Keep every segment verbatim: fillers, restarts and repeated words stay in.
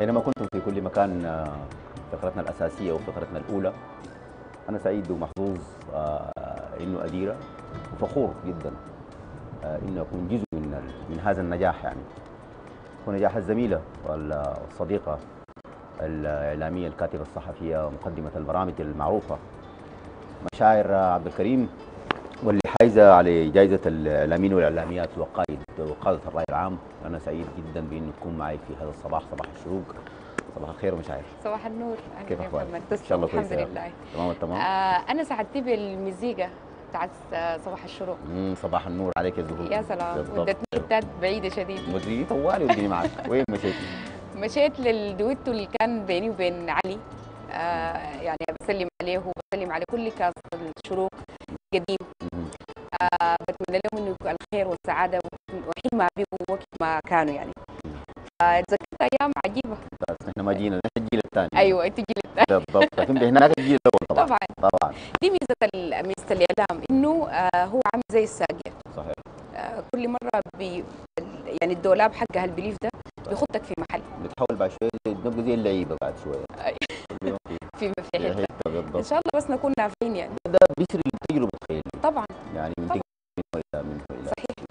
حينما كنتم في كل مكان، آه، فقرتنا الأساسية وفقرتنا الأولى، أنا سعيد ومحظوظ آه، إنه أديرة وفخور جدا آه، إنه أكون جزء من من هذا النجاح، يعني ونجاح الزميلة والصديقة الإعلامية الكاتبة الصحفية ومقدمة البرامج المعروفة مشاعر عبد الكريم، واللي حايزة على جائزة الإعلاميين والإعلاميات وقائد وقادة الرأي العام. أنا سعيد جدا بإنه تكون معي في هذا الصباح، صباح الشروق. صباح الخير ومشاعر. صباح النور. كيف أخبارك؟ إن شاء الله الحمد كويسة. لله تمام التمام. آه أنا سعدت بالمزيكا بتاعت صباح الشروق. امم صباح النور عليك يا زهور. يا سلام، ودتني حتات بعيدة شديد. مدري طوالي وديني معك. وين مشيتي؟ مشيت للدويتو اللي كان بيني وبين علي، آه يعني بسلم عليه وبسلم على كل كاس الشروق قديم. آه بتمنى لهم انه يكون الخير والسعاده وحين ما بيبقوا وقت ما كانوا، يعني فتذكرت ايام عجيبه. احنا ما جينا، نحن الجيل الثاني. ايوه انت جيل الثاني بالضبط، لكن هناك الجيل الاول طبعا. طبعا طبعا دي ميزه ميزه الاعلام، انه آه هو عامل زي الساقيه. صحيح. آه كل مره بي يعني الدولاب حقها البليف ده بيخطك في محل، بتحول بعد شويه نبقى زي اللعيبه بعد شويه. في في حته. ان شاء الله بس نكون نافعين يعني. ده بيسري التجربه، تخيل طبعا يعني من طبعا. الى من الى صحيح.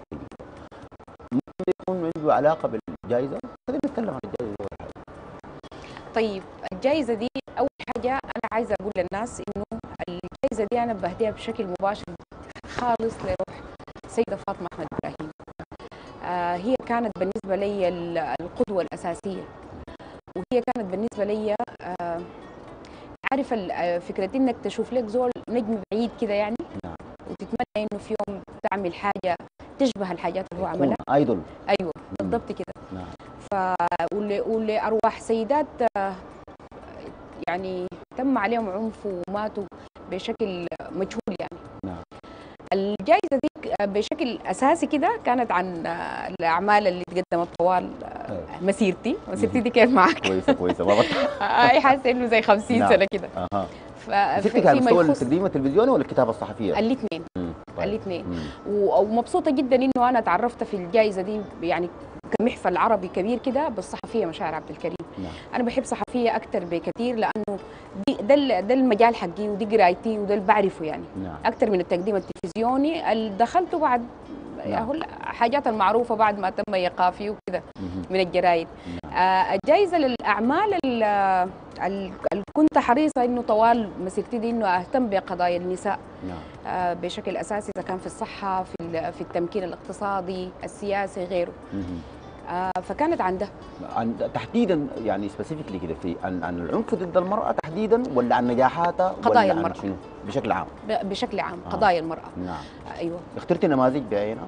ممكن يكون عنده علاقه بالجائزه. خلينا نتكلم عن الجائزه اول حاجه. طيب الجائزه دي اول حاجه انا عايزه اقول للناس انه الجائزه دي انا بهديها بشكل مباشر خالص لروح السيده فاطمه احمد ابراهيم. آه هي كانت بالنسبه لي القدوه الاساسيه، وهي كانت بالنسبه لي آه عارف فكره انك تشوف لك زول نجم بعيد كده يعني، نعم. وتتمنى انه في يوم تعمل حاجه تشبه الحاجات اللي هو عملها. ايدول. ايوه بالضبط كده. نعم. ف ولارواح سيدات يعني تم عليهم عنف وماتوا بشكل مجهول يعني. نعم. الجائزه دي بشكل اساسي كده كانت عن الاعمال اللي تقدمت طوال مسيرتي. مسيرتي دي كيف معك؟ كويسه كويسه ما اي حاسه انه زي خمسين نعم. سنه كده. اها. ففي كان مستوى التقديم التلفزيوني ولا الكتابه الصحفيه؟ الاثنين. طيب. الاثنين. ومبسوطه جدا انه انا تعرفت في الجائزه دي يعني كمحفل عربي كبير كده بالصحفيه مشاعر عبد الكريم. نعم. انا بحب صحفيه اكثر بكثير، لانه دي ده ده المجال حقي ودي قرايتي وده اللي بعرفه يعني. نعم. اكثر من التقديم التلفزيوني اللي دخلته بعد. نعم. حاجات المعروفه بعد ما تم ايقافي وكده من الجرايد. نعم. آه الجائزه للاعمال اللي كنت حريصه انه طوال مسيرتي دي انه اهتم بقضايا النساء. نعم. آه بشكل اساسي، اذا كان في الصحه، في في التمكين الاقتصادي، السياسي، غيره. آه فكانت عن ده. عن تحديدا يعني سبيسيفيكلي كده في عن عن العنف ضد المراه تحديدا، ولا عن نجاحاتها، قضايا المراه شنو بشكل عام؟ بشكل عام. آه. قضايا المراه. نعم. آه ايوه. اخترتي نماذج بعينها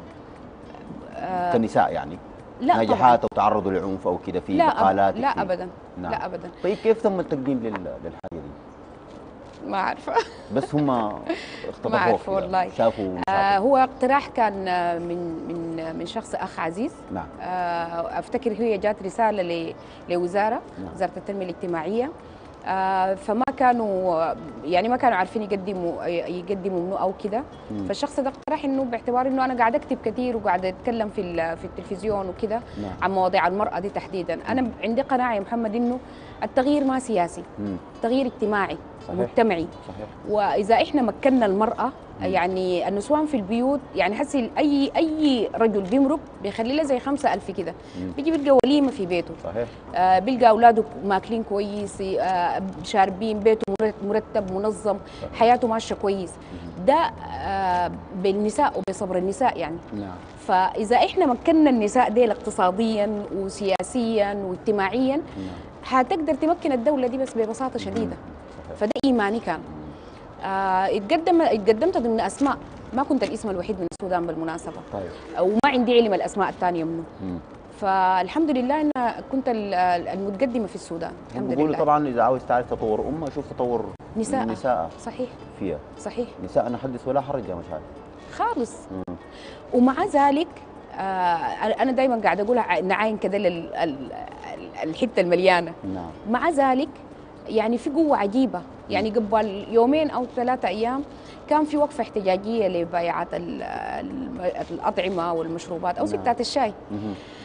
آه كنساء يعني؟ لا نجاحات او تعرضوا لعنف او كده في لا مقالات؟ أب... لا ابدا. نعم. لا ابدا. طيب كيف تم التقديم لل... للحاجه دي؟ ما عارفه. بس هم اختطفوك؟ ما عارفه والله. شافوا آه هو اقتراح كان من من من شخص اخ عزيز. نعم. آه افتكر هي جات رساله ل... لوزاره. نعم. وزاره التنميه الاجتماعيه. آه فما كانوا يعني ما كانوا عارفين يقدموا يقدموا منه او كده. فالشخص ده اقترح انه باعتبار انه انا قاعده اكتب كثير وقاعده اتكلم في في التلفزيون وكده. نعم. عن مواضيع المراه دي تحديدا. انا عندي قناعه يا محمد انه التغيير ما سياسي. مم. تغيير اجتماعي. صحيح. مجتمعي. صحيح. واذا احنا مكنا المراه، مم. يعني النسوان في البيوت، يعني حسي اي اي رجل بيمرق بيخلي له زي خمسة ألف كده، بيجي بيلقى وليمه في بيته. صحيح. آه بيلقى اولاده ماكلين كويس، آه شاربين، بيته مرتب منظم. صحيح. حياته ماشيه كويس. مم. ده آه بالنساء وبصبر النساء يعني. نعم. فاذا احنا مكنا النساء دي اقتصاديا وسياسيا واجتماعيا، نعم. هتقدر تمكن الدوله دي بس ببساطه شديده. صحيح. فده ايماني كان. آه اتقدم اتقدمت ضمن اسماء، ما كنت الاسم الوحيد من السودان بالمناسبه. طيب. وما عندي علم الاسماء الثانيه منه. مم. فالحمد لله انا كنت المتقدمه في السودان. الحمد لله. بيقولوا طبعا اذا عاوز تعرف تطور امه شوف تطور نساء. نساء. صحيح. فيها. صحيح. نساء انا حدث ولا حرج يا مشاعر خالص. مم. ومع ذلك آه انا دائما قاعده اقول نعاين كده الحته المليانه. نعم. مع ذلك يعني في قوة عجيبة، يعني قبل يومين أو ثلاثة أيام كان في وقفة احتجاجية لبائعات الأطعمة والمشروبات أو ستات الشاي.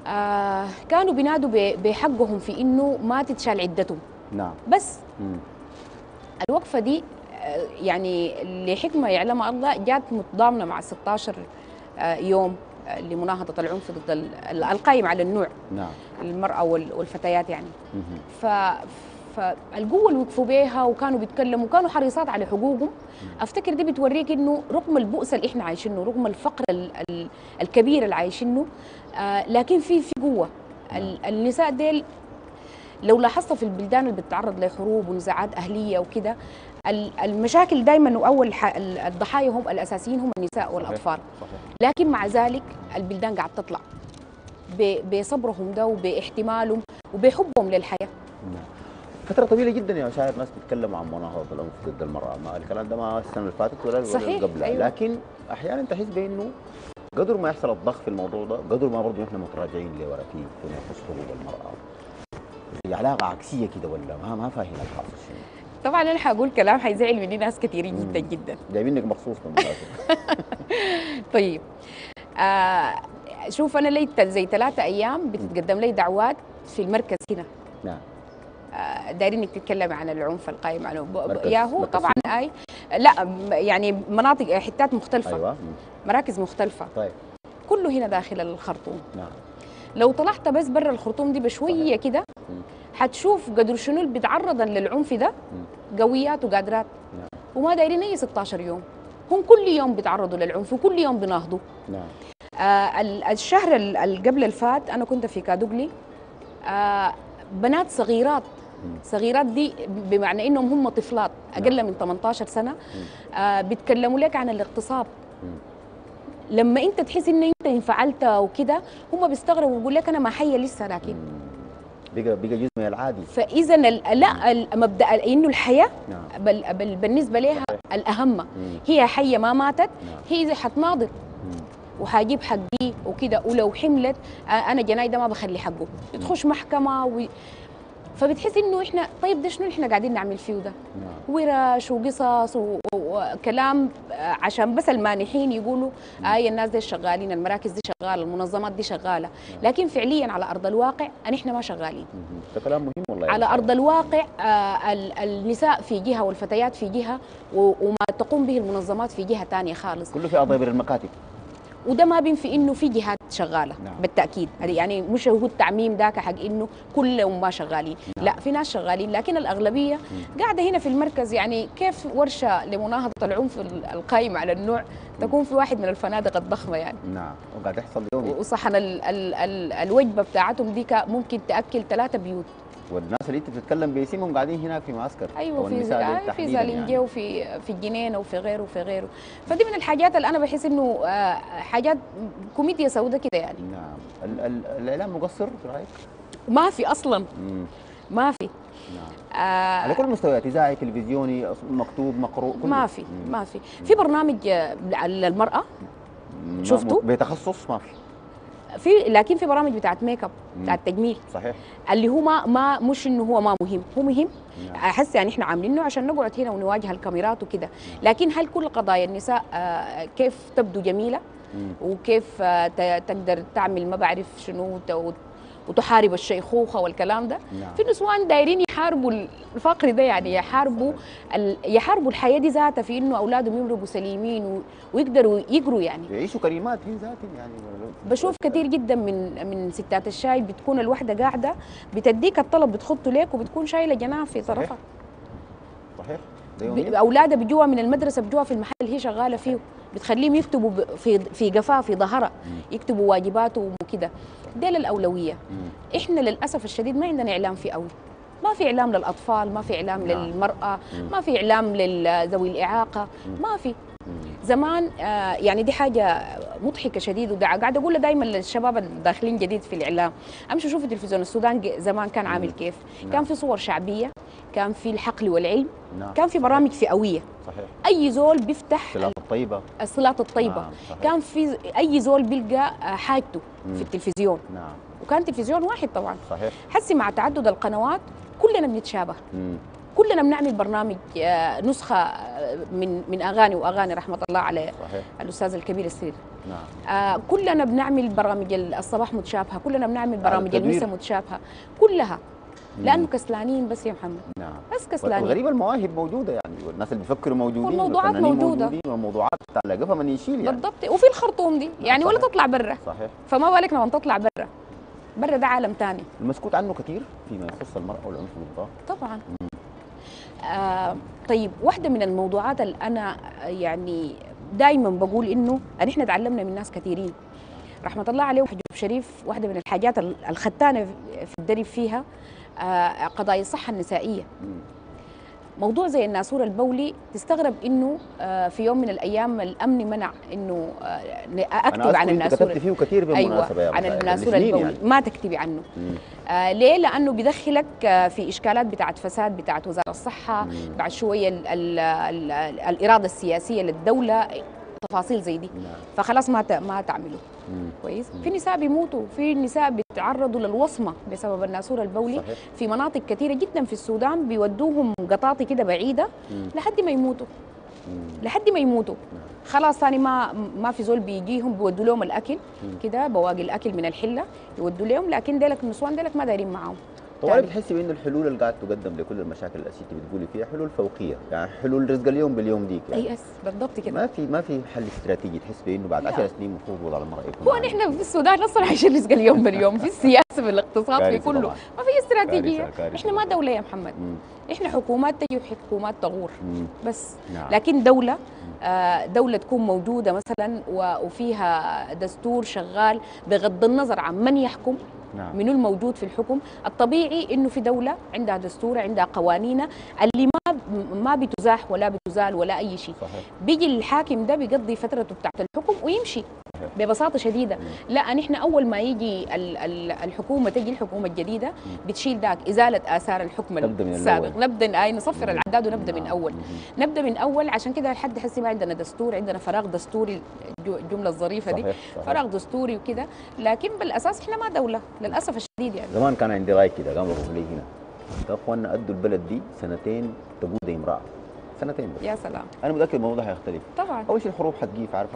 آه كانوا بينادوا ب- بحقهم في انه ما تتشال عدتهم. نعم. بس مم. الوقفه دي آه، يعني لحكمه يعلمها الله جات متضامنه مع ستاشر آه، يوم آه، لمناهضه العنف ضد ال- ال- القائم على النوع، نعم. المراه وال- والفتيات يعني. مم. ف فالقوه اللي وقفوا بيها وكانوا بيتكلموا وكانوا حريصات على حقوقهم، افتكر دي بتوريك انه رغم البؤس اللي احنا عايشينه، رغم الفقر ال- ال- الكبير اللي عايشينه، آه، لكن في في قوه. ال- النساء ديل لو لاحظت في البلدان اللي بتتعرض لحروب ونزاعات اهليه وكده، ال- المشاكل دايما واول ح- ال- الضحايا هم الاساسيين هم النساء والاطفال. صحيح. لكن مع ذلك البلدان قاعد تطلع ب- بصبرهم ده وباحتمالهم وبحبهم للحياه. نعم. فترة طويلة جدا يا شايف ناس بيتكلموا عن مناهضة العنف ضد المرأة، ما الكلام ده ما السنة اللي فاتت ولا ولا صحيح، اللي قبلها، أيوة. لكن أحيانا تحس بأنه قدر ما يحصل الضخ في الموضوع ده قدر ما برضه احنا متراجعين لورا فيه فيما يخص حقوق المرأة. هي علاقة عكسية كده ولا ما ما فاهم الحاصل شنو؟ طبعا انا حقول كلام حيزعل مني ناس كثيرين جدا جدا. جايبينك مخصوص بالمناسبة. طيب آه شوف انا لي زي ثلاثة ايام بتتقدم لي دعوات في المركز هنا. نعم. آه دايرينك تتكلم عن العنف القائم على مركز- يا هو مركز طبعا اي لا م- يعني مناطق حتات مختلفه. ايوه. مراكز مختلفه طيب. كله هنا داخل الخرطوم. نعم. لو طلعت بس برا الخرطوم دي بشويه كده حتشوف قدر شنو اللي بيتعرضن للعنف ده قويات وقادرات. نعم. وما دايرين اي ستاشر يوم، هم كل يوم بيتعرضوا للعنف وكل يوم بيناهضوا. نعم. آه ال- الشهر ال- اللي قبل الفات انا كنت في كادوغلي، آه بنات صغيرات صغيرات دي بمعنى انهم هم طفلات اقل من ثمانية عشر سنه، آه بيتكلموا لك عن الاغتصاب. لما انت تحس ان انت انفعلت وكده هم بيستغربوا ويقول لك انا ما حيه لسه لكن بقى بقى جزء من العادي. فاذا ال- لا ال- مبدا انه الحياه نعم. بل بل بالنسبه لها الاهم مم. هي حيه ما ماتت. نعم. هي اذا حتناضل وحاجيب حقي وكده، ولو حملت آه، انا جناي ده ما بخلي حقه تخش محكمه و... فبتحس انه احنا طيب ده شنو احنا قاعدين نعمل فيه ده؟ نعم. ورش وقصص و- وكلام آه، عشان بس المانحين يقولوا اي الناس دي شغالين، المراكز دي شغاله، المنظمات دي شغاله، لكن فعليا على ارض الواقع ان احنا ما شغالين. مم. ده كلام مهم والله. على ارض الواقع آه، ال- النساء في جهه والفتيات في جهه و- وما تقوم به المنظمات في جهه ثانيه خالص. كله في اضابر المكاتب. وده ما بينفي انه في جهات شغاله. نعم. بالتاكيد يعني مش هو التعميم ذاك حق انه كلهم ما شغالين. نعم. لا في ناس شغالين لكن الاغلبيه قاعده هنا في المركز. يعني كيف ورشه لمناهضه العنف ال- القائم على النوع تكون في واحد من الفنادق الضخمه يعني، نعم. وقاعد يحصل يومي. وصحن ال ال ال الوجبه بتاعتهم دي ممكن تاكل ثلاثه بيوت. والناس اللي انت بتتكلم باسمهم قاعدين هناك في معسكر. ايوه أو في النساء دي آه في تحديداً زالنجيه وفي في الجنينه وفي غيره وفي غيره. فدي من الحاجات اللي انا بحس انه آه حاجات كوميديا سوداء كده يعني. نعم. ال ال الاعلام مقصر في رايك؟ ما في اصلا مم. ما في. نعم. آه على كل المستويات، اذاعي، تلفزيوني، مكتوب، مقروء، كله. ما في مم. ما في في برنامج آه، للمرأة ما- شفتوا؟ بتخصص ما في. في، لكن في برامج بتاعت ميك اب بتاعت تجميل صحيح. اللي هو ما, ما مش انه هو ما مهم، هو مهم. نعم. احس يعني احنا عاملينه عشان نقعد هنا ونواجه الكاميرات وكده، لكن هل كل قضايا النساء آه، كيف تبدو جميلة مم. وكيف آه، ت- تقدر تعمل ما بعرف شنو وت- وتحارب الشيخوخه والكلام ده؟ نعم. في نسوان دايرين يحاربوا الفقر ده، يعني يحاربوا ال... يحاربوا الحياه دي ذاتها في انه اولادهم يمرقوا سليمين و... ويقدروا يقروا يعني. يعيشوا كريمات هي ذاتهم يعني. بشوف كثير جدا من من ستات الشاي بتكون الوحده قاعده بتديك الطلب بتخطه لك وبتكون شايله جناح في طرفها. صحيح. ده ب... يوميا. اولادها بيجوها من المدرسه بيجوها في المحل اللي هي شغاله فيه، بتخليهم يكتبوا ب... في في قفاه في ظهرها يكتبوا واجباتهم وكده. ده للاولويه. مم. احنا للاسف الشديد ما عندنا اعلام في قوي، ما في اعلام للاطفال، ما في اعلام نعم. للمراه، مم. ما في اعلام لذوي الاعاقه، ما في. مم. زمان آه يعني دي حاجه مضحكه شديد، وقاعده اقولها دائما للشباب الداخلين جديد في الاعلام، امشوا شوفوا تلفزيون السودان زمان كان عامل كيف. نعم. كان في صور شعبيه، كان في الحقل والعلم، نعم. كان في برامج فئويه، صحيح. اي زول بيفتح الصلاه الطيبه. الصلاه الطيبه. نعم. صحيح. كان في اي زول بيلقى آه، حاجته مم. في التلفزيون، نعم. وكان تلفزيون واحد طبعا. صحيح. حسي مع تعدد القنوات كلنا بنتشابه، مم. كلنا بنعمل برنامج آه، نسخه آه، من من اغاني واغاني رحمه الله على صحيح. الاستاذ الكبير السير نعم. آه كلنا بنعمل برامج الصباح متشابهه، كلنا بنعمل برامج التدوير. المساء متشابهه كلها، لانه كسلانين بس يا محمد. نعم. بس كسلانين. الغريبه المواهب موجوده يعني، والناس اللي بيفكروا موجودين، والموضوعات والفنانين موجودة. موجودين، والموضوعات بتاع قفا من يشيل يعني. بالضبط، وفي الخرطوم دي يعني ولا صحيح. تطلع برا. صحيح. فما بالك لما تطلع برا، برا ده عالم ثاني. المسكوت عنه كثير فيما يخص المراه والعنف ضدها. طبعا. آه طيب، واحده من الموضوعات اللي انا يعني دائما بقول انه احنا تعلمنا من ناس كثيرين رحمه الله عليه وحجوب شريف، واحده من الحاجات الختانه في الدرب فيها آه قضايا الصحه النسائيه. مم. موضوع زي الناسور البولي تستغرب انه آه في يوم من الايام الامن منع انه آه اكتب عن الناسور. كتبت فيه كثير بالمناسبه. أيوة، عن الناسور البولي البولي يعني. ما تكتبي عنه. آه ليه؟ لانه بيدخلك آه في اشكالات بتاعت فساد بتاعت وزاره الصحه. مم. بعد شويه ال ال ال ال الاراده السياسيه للدوله، تفاصيل زي دي. نعم. فخلاص ما ما تعملوا. مم. كويس. مم. في نساء بيموتوا، في نساء بيتعرضوا للوصمه بسبب الناسور البولي. صحيح. في مناطق كثيره جدا في السودان بيودوهم قطاطي كده بعيده. مم. لحد ما يموتوا. مم. لحد ما يموتوا. مم. خلاص ثاني ما ما في زول بيجيهم بيودوا لهم الاكل كده، بواقي الاكل من الحله يودوا لهم، لكن ديلك النسوان ديلك ما دايرين معاهم. طبعا بتحسي بانه الحلول اللي قاعد تقدم لكل المشاكل اللي انت بتقولي فيها حلول فوقيه، يعني حلول رزق اليوم باليوم ديك يعني. اي اس بالضبط كده. ما في ما في حل استراتيجي تحس بانه بعد عشر سنين المفروض وضع المراه يكون. هو نحن في السودان اصلا عايشين رزق اليوم باليوم، في السياسه في الاقتصاد في كله طبعاً. ما في استراتيجيه. كارثة. كارثة. احنا ما دوله يا محمد. مم. احنا حكومات تجي وحكومات تغور. مم. بس. نعم. لكن دوله آه دوله تكون موجوده مثلا وفيها دستور شغال بغض النظر عن من يحكم. نعم. منو الموجود في الحكم. الطبيعي انه في دوله عندها دستور، عندها قوانين اللي ما ما بتزاح ولا بتزال ولا اي شيء. صحيح. بيجي الحاكم ده بيقضي فترته بتاعت الحكم ويمشي. صحيح. ببساطه شديده. مم. لا نحن اول ما يجي الحكومه تجي الحكومه الجديده بتشيل ذاك ازاله اثار الحكم السابق. نبدا اي نصفر مم. العداد ونبدا نعم. من اول. مم. نبدا من اول. عشان كده لحد حسي ما عندنا دستور، عندنا فراغ دستوري، الجمله الظريفه دي. صحيح. صحيح. فراغ دستوري وكده، لكن بالاساس احنا ما دوله للاسف الشديد يعني. زمان كان عندي راي كده، قام بقول لي هنا يا اخوانا ادوا البلد دي سنتين تقود امراه، سنتين بس. يا سلام. انا متاكد الموضوع هيختلف. طبعا. اول شيء الحروب حتجيف عارفه،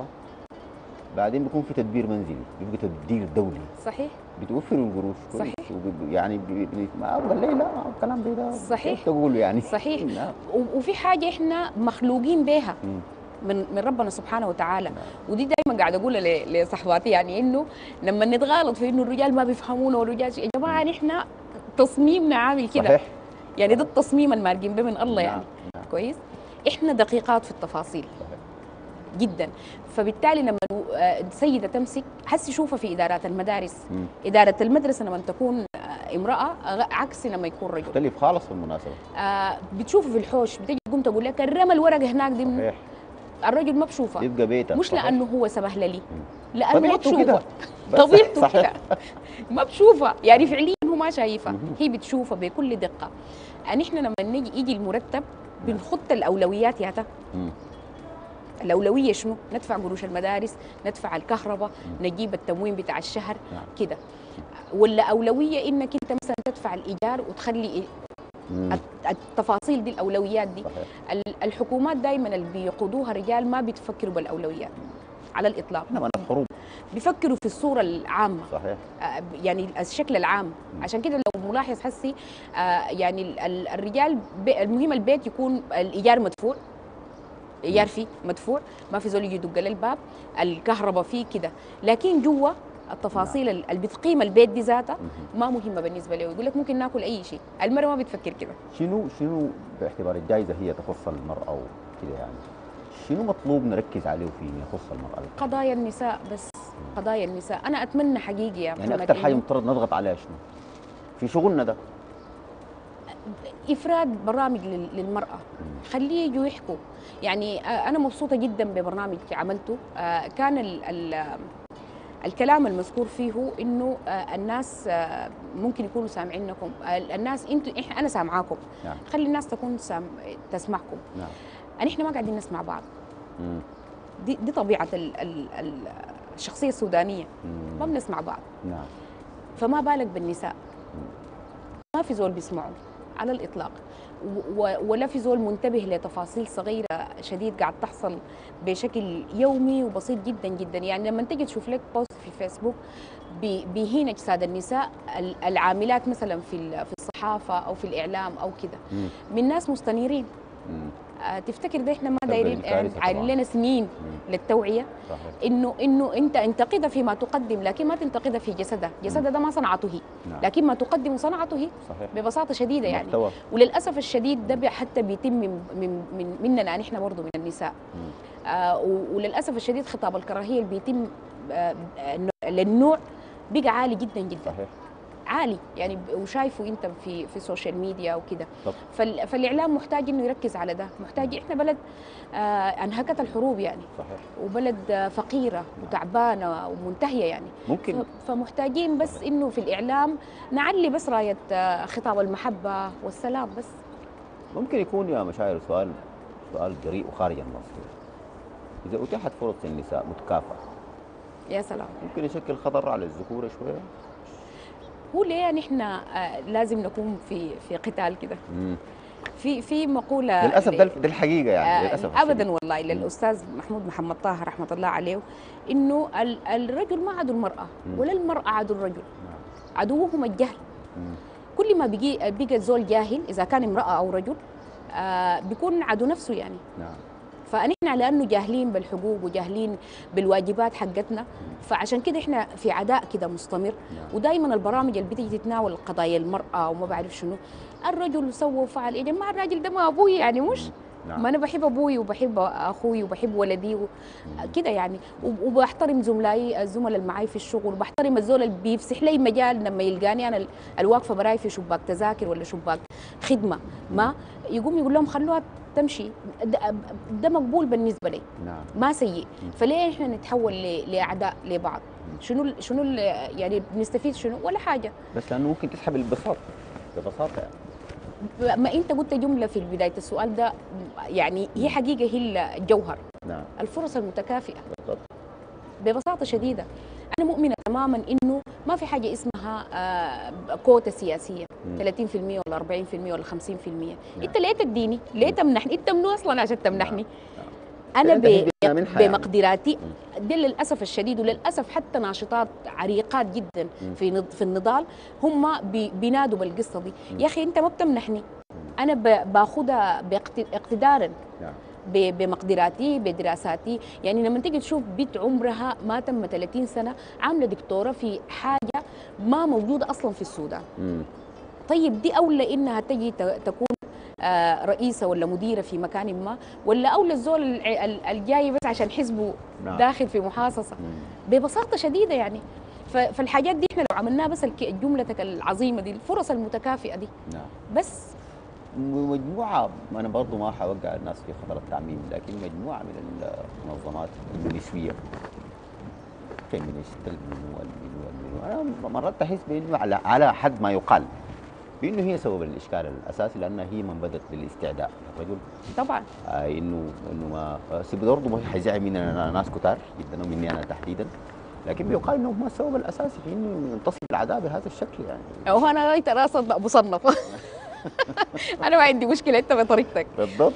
بعدين بيكون في تدبير منزلي، بيبقى تدبير دولي. صحيح. بتوفروا القروش. صحيح. يعني بي... ما قال لي لا الكلام زي ده. صحيح. تقول يعني. صحيح. نعم. وفي حاجه احنا مخلوقين بها. م. من من ربنا سبحانه وتعالى. نعم. ودي دايما قاعده اقولها لصحباتي، يعني انه لما نتغالط في انه الرجال ما بيفهمونا والرجال يا جماعه نحن تصميمنا عامل كده. صحيح. يعني ده التصميم المارجين به من الله. نعم. يعني نعم. كويس. احنا دقيقات في التفاصيل. صحيح. جدا. فبالتالي لما السيده تمسك حسي شوفها في ادارات المدارس. م. اداره المدرسه لما تكون امراه عكس لما يكون رجل. مختلف خالص بالمناسبه. آه بتشوفه في الحوش، بتجي تقوم تقول لك الرمى الورقه هناك دي. صحيح. الرجل ما بشوفها. يبقى بيتها. مش صحيح. لانه هو سبهللي، لانه ما طبيعته بشوفها. طبيعته كده. ما بشوفها، يعني فعليا هو ما شايفها، هي بتشوفها بكل دقه. يعني احنا لما نيجي يجي المرتب بنخط الاولويات ياتا. الاولويه شنو؟ ندفع قروش المدارس، ندفع الكهرباء، نجيب التموين بتاع الشهر كده. ولا اولويه انك انت مثلا تدفع الايجار وتخلي التفاصيل دي الاولويات دي. صحيح. الحكومات دايما اللي بيقودوها رجال ما بيتفكروا بالاولويات على الاطلاق. انما الحروب بيفكروا في الصوره العامه. صحيح. يعني الشكل العام. م. عشان كده لو ملاحظ حسي يعني الرجال المهم البيت يكون الايجار مدفوع، ايجار فيه مدفوع، ما في زول يجي يدق الباب، الكهرباء فيه كده، لكن جوا التفاصيل اللي بتقيم البيت دي ذاتها ما مهمه بالنسبه له. يقول لك ممكن ناكل اي شيء، المراه ما بتفكر كده. شنو شنو باعتبار الجائزه هي تخص المراه وكده، يعني شنو مطلوب نركز عليه فيما يخص المراه؟ قضايا النساء بس. قضايا النساء انا اتمنى حقيقي يا محمد يعني اكثر حاجه مفترض نضغط عليها شنو في شغلنا ده؟ افراد برامج للمراه، خليه يجوا يحكوا. يعني انا مبسوطه جدا ببرنامج عملته، كان ال ال الكلام المذكور فيه انه الناس ممكن يكونوا سامعينكم، الناس انتوا انا سامعاكم. نعم. خلي الناس تكون سام تسمعكم. نعم. احنا ما قاعدين نسمع بعض. مم. دي دي طبيعه ال ال ال الشخصيه السودانيه. مم. ما بنسمع بعض. نعم. فما بالك بالنساء. مم. ما في زول بيسمعوا. على الاطلاق. و- ولا في زول منتبه لتفاصيل صغيره شديد قاعد تحصل بشكل يومي وبسيط جدا جدا. يعني لما تجي تشوف لك بوست في فيسبوك بي- بيهين اجساد النساء ال- العاملات مثلا في ال- في الصحافه او في الاعلام او كده مم. من ناس مستنيرين. مم. آه، تفتكر ده احنا ما تبقى دايرين دي يعني كارثة عايلين طبعاً. لنا سنين مم. للتوعيه صحيح. انه انه انت انتقدها فيما تقدم لكن ما تنتقدها في جسدها، جسدها ده ما صنعته هي، نعم. لكن ما تقدم صنعته هي صحيح. ببساطه شديده يعني. المحتوى. وللاسف الشديد ده بي- حتى بيتم من من من مننا نحن برضه من النساء. مم. آه و- وللاسف الشديد خطاب الكراهيه اللي بيتم آه آه، للنوع بقى عالي جدا جدا. صحيح. عالي يعني ب- وشايفه انت في في السوشيال ميديا وكده. طب. فال- فالاعلام محتاج انه يركز على ده، محتاج. احنا بلد آه انهكت الحروب يعني، صحيح. وبلد آه، فقيره وتعبانه ومنتهيه يعني. ممكن. ف- فمحتاجين بس انه في الاعلام نعلي بس رايه آه، خطاب المحبه والسلام بس. ممكن يكون يا مشاعر سؤال سؤال جريء وخارج النص. إذا أتيحت فرص للنساء متكافئة يا سلام. ممكن يشكل خطر على الذكورة شوية؟ هو ليه نحن آه، لازم نكون في في قتال كده؟ مم. في في مقوله للأسف ل- ده ده الحقيقة يعني آه، للأسف ابدا الشديد. والله للاستاذ محمود محمد طه رحمه الله عليه انه ال- الرجل ما عدو المراه مم. ولا المراه عدو الرجل، نعم. عدوهم الجهل. مم. كل ما بقي بقى الزول جاهل اذا كان امراه او رجل آه بيكون عدو نفسه يعني. نعم. فنحن لانه جاهلين بالحقوق وجاهلين بالواجبات حقتنا، فعشان كده احنا في عداء كده مستمر. نعم. ودائما البرامج اللي بتيجي تتناول قضايا المراه وما بعرف شنو، الرجل سوى وفعل. يا جماعه الراجل ده ما ابوي يعني مش نعم. ما انا بحب ابوي وبحب اخوي وبحب ولدي و... كده يعني. وب- وبحترم زملائي الزملاء اللي معي في الشغل، وبحترم الزول اللي بيفسح لي مجال لما يلقاني انا ال- الواقفه براي في شباك تذاكر ولا شباك خدمه ما يقوم يقول لهم خلوها تمشي. ده, ده مقبول بالنسبه لي، نعم. ما سيء. فليه احنا نتحول ل- لاعداء لبعض؟ شنو ال- شنو ال- يعني بنستفيد شنو ولا حاجه؟ بس لأنه ممكن تسحب البساطة ببساطة يعني. ما انت قلت جمله في بدايه السؤال ده، يعني هي حقيقه هي الجوهر. نعم. الفرص المتكافئه بالضبط. ببساطه شديده. انا مؤمنه تماما انه ما في حاجه اسمها آه، كوتا سياسيه مم. ثلاثين بالمئة ولا أربعين بالمئة ولا خمسين بالمئة. نعم. انت ليه تديني؟ ليه تمنحني؟ انت منو اصلا عشان تمنحني؟ نعم. انا أنت ب- هدينا منحة يعني. بمقدراتي. ده للاسف الشديد، وللاسف حتى ناشطات عريقات جدا مم. في نض- في النضال هم بي- بينادوا بالقصه دي. يا اخي انت ما بتمنحني، انا ب- باخدها باقت- اقتدارا نعم. ب- بمقدراتي بدراساتي. يعني لما تيجي تشوف بنت عمرها ما تم ثلاثين سنه عامله دكتوره في حاجه ما موجوده اصلا في السودان. مم. طيب دي اولى انها تجي ت- تكون آه، رئيسه ولا مديره في مكان ما، ولا اولى الزول الع- ال- الجاي بس عشان حزبه نعم. داخل في محاصصه؟ مم. ببساطه شديده يعني. ف- فالحاجات دي احنا لو عملناها بس الك- جملتك العظيمه دي، الفرص المتكافئه دي نعم. بس. مجموعة أنا برضو ما حوقع الناس في خطر التعميم، لكن مجموعة من المنظمات النسوية فيمينيست المنو المنو المنو أنا مرات أحس بأنه على على حد ما يقال بأنه هي سبب الإشكال الأساسي، لأنها هي من بدت للاستعداء الرجل. طبعا آه إنه إنه ما سيب برضه ما حيزعل مننا ناس كتار جدا ومني أنا تحديدا، لكن بيقال انه هم السبب الاساسي في انه ينتصر العداء بهذا الشكل يعني. او انا غايت راسا ابو صنف. انا ما عندي مشكله، انت بطريقتك. بالضبط.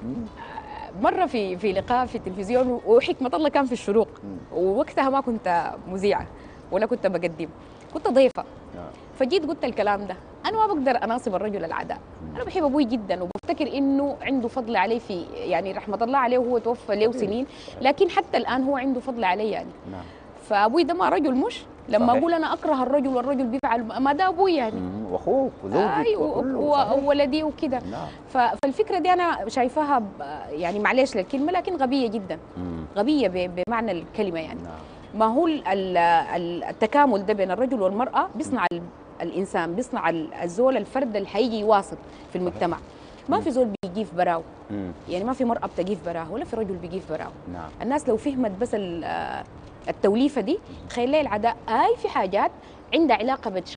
مره في في لقاء في التلفزيون، وحكمه الله كان في الشروق، ووقتها ما كنت مذيعه ولا كنت بقدم، كنت ضيفه. فجيت قلت الكلام ده، انا ما بقدر اناصب الرجل العداء. انا بحب ابوي جدا وبفتكر انه عنده فضل علي في، يعني رحمه الله عليه وهو توفى له سنين، لكن حتى الان هو عنده فضل علي يعني. نعم. فابوي ده ما رجل مش لما صحيح. اقول انا اكره الرجل والرجل بيفعل ما ده ابوي يعني. مم. واخوك وزوجك ايوه وكله. وولدي وكده. نعم. ف- فالفكره دي انا شايفاها ب- يعني معلش للكلمه لكن غبيه جدا. مم. غبيه ب- بمعنى الكلمه يعني. نعم. ما هو ال- ال- التكامل ده بين الرجل والمراه بيصنع ال- الانسان، بيصنع ال- الزول الفرد اللي هيجي يواصل في المجتمع. ما في زول بيجيف براو، مم. يعني ما في مرأة بتجيف براو ولا في رجل بيجيف براو. نعم. الناس لو فهمت بس ال- التوليفة دي تخيل لي العداء. هاي في حاجات عندها علاقة بالشخص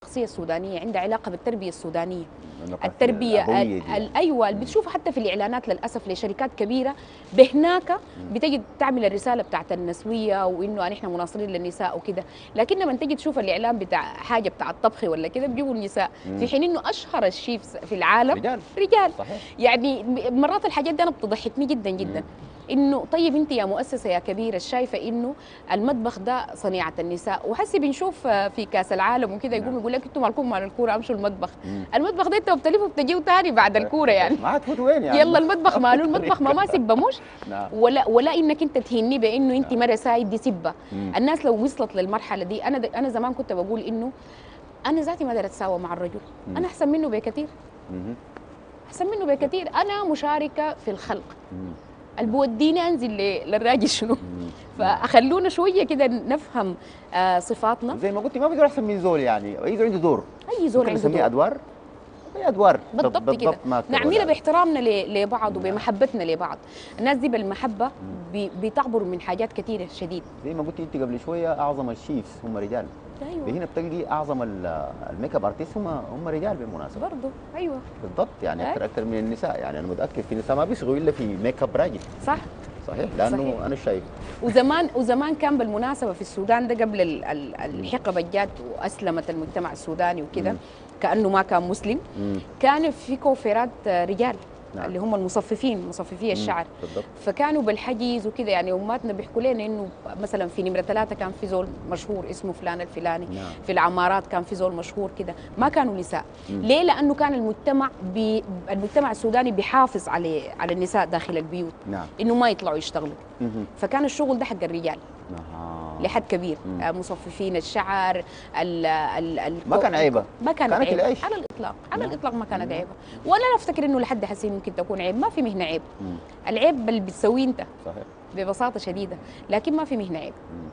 الشخصيه السودانيه، عندها علاقه بالتربيه السودانيه. النقاط التربيه الهوية ال- دي. ال- ايوه اللي بتشوفها حتى في الاعلانات للاسف لشركات كبيره بهناك بتجي تعمل الرساله بتاعت النسويه وانه احنا مناصرين للنساء وكده، لكن لما تيجي تشوف الاعلان بتاع حاجه بتاع الطبخ ولا كده بيجيبوا النساء، في حين انه اشهر الشيفs في العالم رجال. رجال. صحيح. يعني مرات الحاجات دي انا بتضحكني جدا جدا. انه طيب انت يا مؤسسه يا كبيره شايفه انه المطبخ ده صنيعه النساء، وحسي بنشوف في كاس العالم وكده يقوم يقول لك انتم مالكم مال الكوره امشوا المطبخ. مم. المطبخ ده انت بتلفوا بتجيوا تاني بعد الكوره يعني. ما هتفوت وين يعني؟ يلا المطبخ ماله، المطبخ ما ما سبه مش نعم. ولا ولا انك انت تهني بانه انت نعم. مره سايد دي سبه. مم. الناس لو وصلت للمرحله دي، انا انا زمان كنت بقول انه انا ذاتي ما اقدر اتساوى مع الرجل، مم. انا احسن منه بكثير، مم. احسن منه بكثير، انا مشاركه في الخلق. مم. اللي بوديني انزل ل- للراجل شنو؟ مم. فخلونا شويه كده نفهم آه صفاتنا. زي ما قلت ما بيقدر احسن من زول، يعني اي زول عنده دور. اي زول ممكن عنده نسميه دور. ادوار، هي ادوار بالضبط كده، ما أكثر نعملها ولا أقل. باحترامنا ل- لبعض وبمحبتنا لبعض. الناس دي بالمحبه بي- بتعبروا من حاجات كثيره شديد. زي ما قلت انت قبل شويه اعظم الشيفs هم رجال. ايوه هنا بتلقي اعظم ال- الميك اب ارتست هم هم رجال بالمناسبه. برضه ايوه بالضبط، يعني أي. اكثر اكثر من النساء، يعني انا متاكد في نساء ما بيصغوا الا في ميك اب راجل. صح. صحيح، لانه صحيح. انا شايف وزمان وزمان كان بالمناسبه في السودان ده قبل ال- ال- الحقبه جات واسلمت المجتمع السوداني وكده، مم. كانه ما كان مسلم، مم. كان في كوفيرات رجال. نعم. اللي هم المصففين مصففي الشعر. بالضبط. فكانوا بالحجيز وكده، يعني امهاتنا بيحكوا لنا انه مثلا في نمره ثلاثه كان في زول مشهور اسمه فلان الفلاني. نعم. في العمارات كان في زول مشهور كده، ما كانوا نساء. مم. ليه؟ لانه كان المجتمع بي المجتمع السوداني بيحافظ على على النساء داخل البيوت، نعم. انه ما يطلعوا يشتغلوا. مهم. فكان الشغل ده حق الرجال أها. لحد كبير. مم. آه، مصففين الشعر ال ال ال ما كان عيبة. ما كانت كانت عيبة العيش. على الاطلاق، على نعم. الاطلاق ما كانت نعم. عيبة. وانا لا افتكر انه لحد حسين ممكن تكون عيب، ما في مهنة عيب. مم. العيب اللي بتسويه انت صحيح. ببساطة شديدة، لكن ما في مهنة عيب. مهم.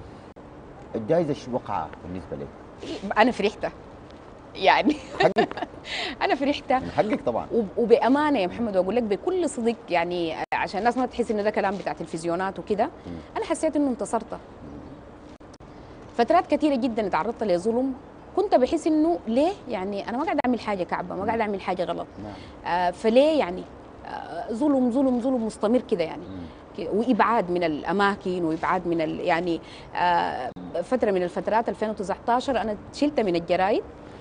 الجائزه ايش وقعها بالنسبه لك؟ انا فرحت يعني حقك. انا فرحت من حقك طبعا. وب- وبامانه يا محمد، واقول لك بكل صدق يعني عشان الناس ما تحس انه ده كلام بتاع تلفزيونات وكده، انا حسيت انه انتصرت. فترات كثيره جدا تعرضت لظلم، كنت بحس انه ليه يعني انا ما قاعد اعمل حاجه كعبه، ما قاعد اعمل حاجه غلط. نعم. آه فليه يعني آه ظلم ظلم ظلم مستمر كده يعني. كده، وابعاد من الاماكن وابعاد من ال يعني آه فتره من الفترات ألفين وتسعة عشر انا شلت من الجرايد.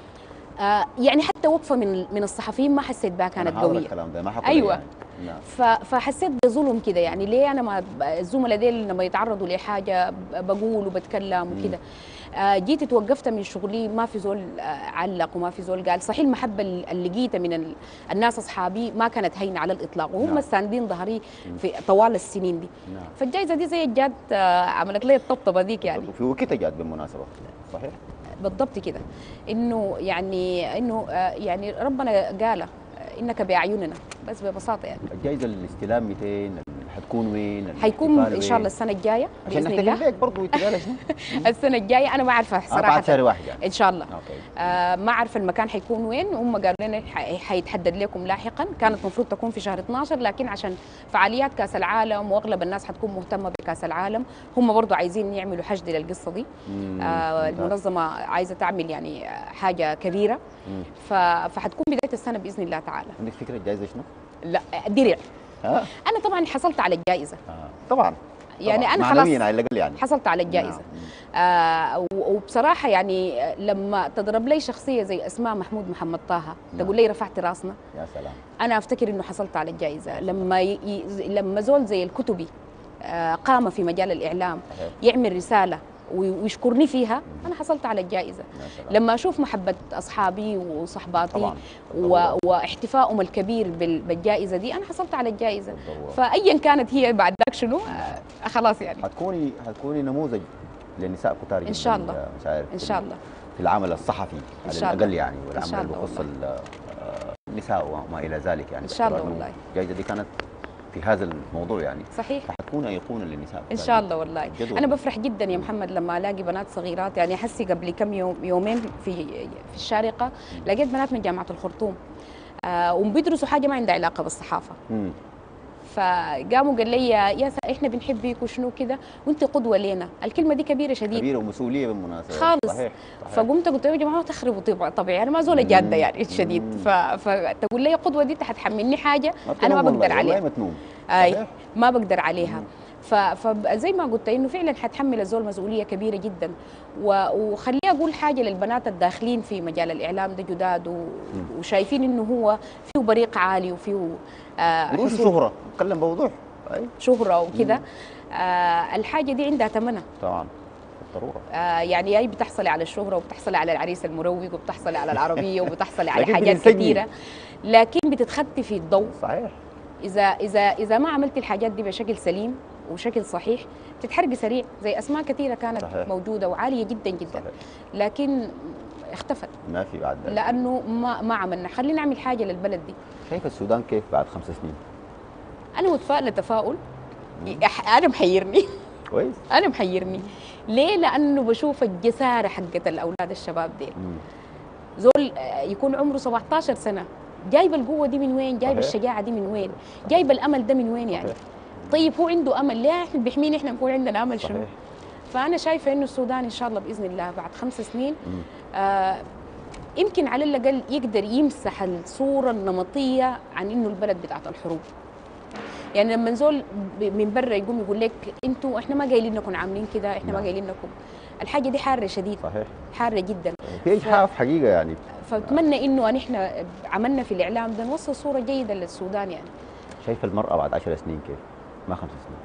آه يعني حتى وقفه من من الصحفيين ما حسيت بها كانت أنا هقول قويه. الكلام ده ما حقول أيوة. يعني. نعم. ف- فحسيت بظلم كده، يعني ليه انا ما ب- الزملاء ديل لما يتعرضوا لحاجه ب- بقول وبتكلم وكده. آه جيت توقفت من شغلي، ما في زول آه علق وما في زول قال. صحيح المحبه اللي لقيتها من ال- الناس اصحابي ما كانت هينه على الاطلاق، وهم نعم. الساندين ظهري في طوال السنين دي. نعم. فالجائزه دي زي جات آه عملت لي الطبطبه ديك يعني. وفي وقتها جات بالمناسبه. صحيح. بالضبط كده، انه يعني انه آه يعني ربنا قال آه، انك باعيننا، بس ببساطه يعني. الجائزه الاستلام مئتين حتكون وين؟ حيكون الاحتفال ان شاء وين؟ الله السنه الجايه عشان باذن نحتفل الله. بيك برضه يتقال شنو؟ السنه الجايه انا ما عارفه آه صراحه. بعد شهر واحد يعني. ان شاء الله. اوكي. آه ما عارفه المكان حيكون وين، هم قالوا لنا ح- حيتحدد لكم لاحقا. كانت المفروض تكون في شهر اثناشر، لكن عشان فعاليات كاس العالم واغلب الناس حتكون مهتمه بكاس العالم، هم برضو عايزين يعملوا حشد للقصه دي. مم. آه ممتاز. المنظمه عايزه تعمل يعني آه، حاجه كبيره. مم. ف- فحتكون بدايه السنه باذن الله تعالى. عندك فكره الجائزه شنو؟ لا درع. ها؟ انا طبعا حصلت على الجائزه، آه. طبعا. يعني طبعاً. أنا خلاص معنوياً على الاقل يعني. حصلت على الجائزه. نعم. آه و- وبصراحه يعني لما تضرب لي شخصيه زي اسماء محمود محمد طه نعم. تقول لي رفعت راسنا، يا سلام. انا افتكر انه حصلت على الجائزه. لما ي... ي... لما زول زي الكتبي آه قام في مجال الاعلام صحيح. يعمل رساله وي- ويشكرني فيها، انا حصلت على الجائزه. يا سلام. لما اشوف محبه اصحابي وصحباتي طبعاً. و... بالضبط. واحتفائهم الكبير بال... بالجائزه دي، انا حصلت على الجائزه. بالضبط. فايا كانت هي بعد ذاك شنو آه خلاص يعني. حتكوني حتكوني نموذج للنساء كتار جدا. إن شاء الله. مش عارف ان شاء الله. في العمل الصحفي على شاء الاقل الله. يعني، إن والعمل شاء اللي الله بخص ال- آه، النساء وما الى ذلك يعني. إن شاء الله باعتبار إنه والله. الجائزه دي كانت في هذا الموضوع يعني، صحيح. فحتكون ايقونه للنساء ان شاء الله والله. جد انا والله. بفرح جدا يا محمد لما الاقي بنات صغيرات، يعني حسي قبل كم يوم يومين في في الشارقه لقيت بنات من جامعه الخرطوم آه وبيدرسوا حاجه ما عندها علاقه بالصحافه. مم. فقاموا قال لي يا يا س- احنا بنحبك وشنو كده وانت قدوه لنا. الكلمه دي كبيره شديد كبيره ومسؤوليه بالمناسبه. خالص. صحيح صحيح. فقمت قلت يا جماعه تخربوا طبع- طبيعي، انا ما زول جاده يعني شديد. مم. ف... فتقول لي قدوه دي انت حتحملني حاجه انا ما بتنوم بقدر والله، عليها. والله ما تنوم. اي صحيح. ما بقدر عليها. مم. ف... فزي ما قلت انه فعلا حتحمل الزول مسؤوليه كبيره جدا. و... وخليني اقول حاجه للبنات الداخلين في مجال الاعلام ده جداد و... وشايفين انه هو فيه بريق عالي وفيه آه قروش حصول وشهره، اتكلم بوضوح. اي شهره وكده. آه الحاجه دي عندها ثمنها طبعا بالضروره. آه يعني هي بتحصلي على الشهرة وبتحصلي على العريس المروق وبتحصلي على العربية وبتحصلي على لكن حاجات بتنسجني. كثيرة، لكن بتتخطي في الضوء. صحيح. إذا إذا إذا ما عملتي الحاجات دي بشكل سليم وشكل صحيح بتتحرقي سريع، زي أسماء كثيرة كانت صحيح. موجودة وعالية جدا جدا. صحيح. لكن اختفت ما في بعد ذلك. لأنه ما ما عملنا. خلينا نعمل حاجة للبلد دي. شايف السودان كيف بعد خمس سنين؟ أنا متفائلة تفاؤل. أنا محيرني كويس. أنا محيرني ليه؟ لأنه بشوف الجسارة حقت الأولاد الشباب دي. مم. زول يكون عمره سبعطعش سنه جايب القوه دي من وين؟ جايب صحيح. الشجاعه دي من وين؟ جايب الامل ده من وين يعني؟ صحيح. طيب هو عنده امل، ليه احنا بيحمينا احنا نكون عندنا امل شنو؟ صحيح. فانا شايفه انه السودان ان شاء الله باذن الله بعد خمس سنين مم. آه يمكن على الاقل يقدر يمسح الصوره النمطيه عن انه البلد بتاعت الحروب. يعني لما نزول من برا يقوم يقول لك انتوا احنا ما قايلين انكم عاملين كده، احنا ما نعم. قايلين انكم، الحاجه دي حاره شديد. صحيح. حاره جدا. في اجحاف حقيقه يعني. فاتمنى انه ان احنا عملنا في الاعلام ده نوصل صوره جيده للسودان يعني. شايف المراه بعد عشر سنين كيف؟ ما خمس سنين.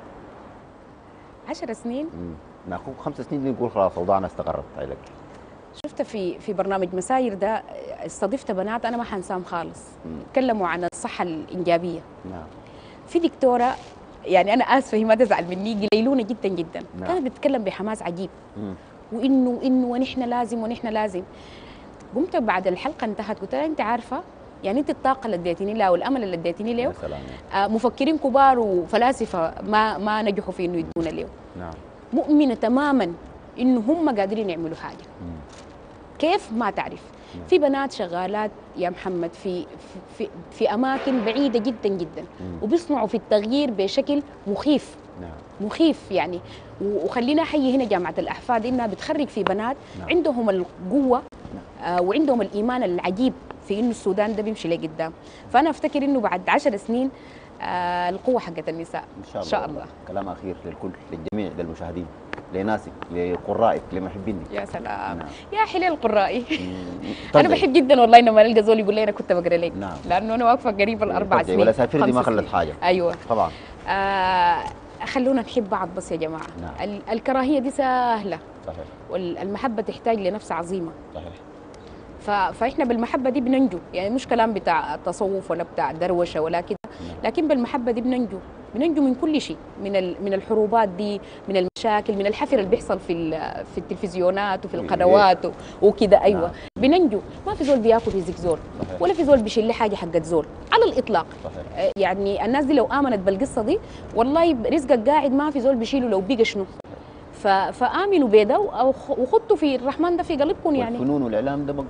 عشر سنين. امم ناخذ خمس سنين دي نقول خلاص اوضاعنا استقرت عليك. شفت في في برنامج مساير ده استضفت بنات انا ما حنساهم خالص. مم. تكلموا عن الصحه الانجابيه. نعم. في دكتوره يعني انا اسفه هي ما تزعل مني، قليلونه جدا جدا. نعم. كانت بتتكلم بحماس عجيب. مم. وانه انه ونحن لازم ونحن لازم. قمت بعد الحلقه انتهت قلت لها انت عارفه يعني انت الطاقه اللي اديتيني لها والامل اللي اديتيني له يا سلام. آه مفكرين كبار وفلاسفه ما ما نجحوا في انه يدونا له. نعم. مؤمنه تماما انه هم قادرين يعملوا حاجه. مم. كيف ما تعرف. نعم. في بنات شغالات يا محمد في في في اماكن بعيده جدا جدا مم. وبيصنعوا في التغيير بشكل مخيف نعم. مخيف يعني. وخلينا احيي هنا جامعه الاحفاد انها بتخرج في بنات نعم. عندهم القوه آه وعندهم الايمان العجيب في انه السودان ده بيمشي لقدام. فانا افتكر انه بعد عشر سنين آه القوه حقت النساء ان شاء الله. ان شاء الله. كلام اخير للكل، للجميع، للمشاهدين، لناسك، لقرائك، لمحبينك. يا سلام. نعم. يا حلال قرائي. مم. انا ترجعي. بحب جدا والله لما نلقى زول يقول لي انا كنت بقرا لك. نعم. لانه انا واقفه قريب الاربع ترجعي. سنين ولا سافرتي خمس ما خلت سنين. حاجه. ايوه طبعا. آه خلونا نحب بعض بس يا جماعه. نعم. ال- الكراهيه دي سهله صحيح. والمحبه تحتاج لنفس عظيمه. صحيح. ف... فاحنا بالمحبه دي بننجو، يعني مش كلام بتاع تصوف ولا بتاع دروشه ولا كده، لكن بالمحبه دي بننجو بننجو من كل شيء، من ال... من الحروبات دي، من المشاكل، من الحفر اللي بيحصل في ال... في التلفزيونات وفي القنوات و... وكده. ايوه نعم. بننجو. ما في زول بياكل يزيك زول. صحيح. ولا في زول بيشيل لي حاجه حقت زول على الاطلاق. صحيح. آه، يعني الناس دي لو امنت بالقصه دي والله رزقك قاعد ما في زول بيشيله لو بقى شنو. ف... فامنوا بيده او خ- وخطوا في الرحمن ده في قلبكم يعني. والفنون والاعلام ده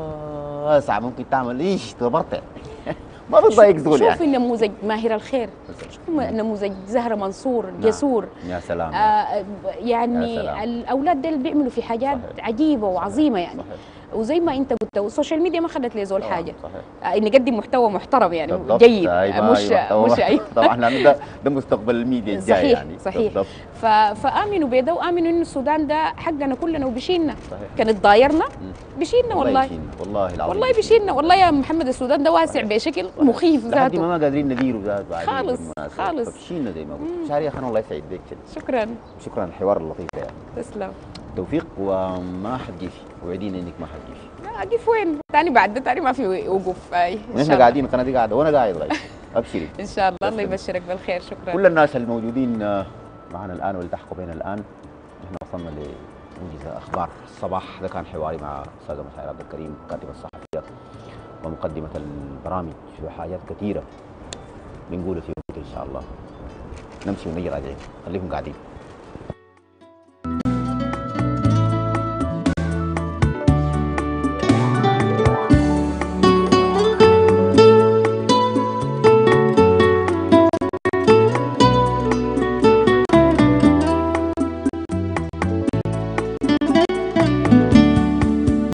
واسع، ممكن تعمل ايش تبرطع. ما بتضايق زول شوف يعني. نموذج ماهر الخير، شوف نموذج زهرة منصور نعم. جسور. يا سلام. آه يعني يا سلام. الاولاد دول بيعملوا في حاجات صحيح. عجيبه وعظيمه يعني. صحيح. وزي ما انت قلت السوشيال ميديا ما خلت لي زول طبعاً. حاجه. صحيح. آه نقدم محتوى محترم يعني بالضبط. جيد. أيوة. مش أيوة. مش اي طبعا لانه ده ده مستقبل الميديا الجاي صحيح يعني. صحيح. بالضبط. ف... فامنوا بده وامنوا انه السودان ده حقنا كلنا وبيشيلنا. صحيح. كانت ضايرنا بيشيلنا والله. يشيلنا. والله العظيم والله بيشيلنا والله يا محمد. السودان ده واسع بشكل مخيف لحد ذاته. ما ما قادرين نديره ذات بعدين خالص. بالمناسبة. خالص. فبشيلنا زي ما قلت. شاري يا اخي الله يسعد بك كده. شكرا. شكرا على الحوار اللطيف يعني. تسلم. توفيق وما حتجيفي، وعدينا انك ما حتجيفي. لا اجي وين؟ تاني بعد ده تاني ما في وقوف. اي إن شاء ونحن الله. قاعدين، القناه دي قاعده وانا قاعد غايب. ابشري. ان شاء الله. الله تسلم. يبشرك بالخير. شكرا. كل الناس الموجودين معنا الان والتحقوا بنا الان، نحن وصلنا لموجز اخبار الصباح. ده كان حواري مع استاذه مساعد عبد الكريم، كاتبه الصحفيه ومقدمه البرامج وحاجات كثيره بنقولها في وقت ان شاء الله. نمشي ونجي راجعين، خليكم قاعدين.